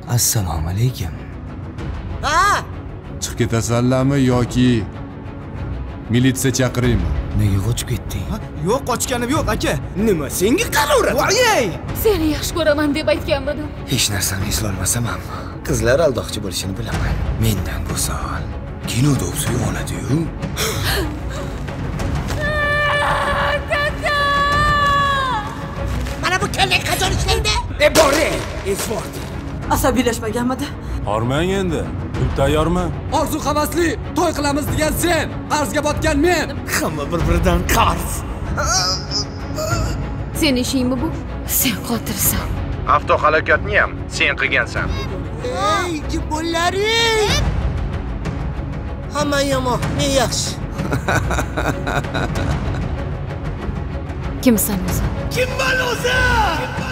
Assalomu alaykum. Ha? Chiqib ketasanlarmi yoki militsiya chaqiraymi? Nega qochib ketding? Yo'q, qochganim yo'q, aka. Nima senga qaraveradi? Voy! Seni yaxshi ko'raman deb aytganmidim. Hech narsani eslolmasam ham qizlar aldoqchi bo'lishini bilaman. Mendan bu savol kinoda o'zi uyg'onadi-yu. Mana bu kallak qachon ishlaydi? Bore, esvort. Asabiylashmaganmidi? Hormang endi. Pul tayyormi? Orzu havasli to'y qilamiz degan sen, qarzga botgan men. Hamma bir-biridan qarz. Seni ishingmi bu? Sen qotilsan. Avtohalokatni ham sen qilgansan. Ey, jibollaring! Hamma yomon, men yaxshi. Kimsan o'zi? Kimman o'zi?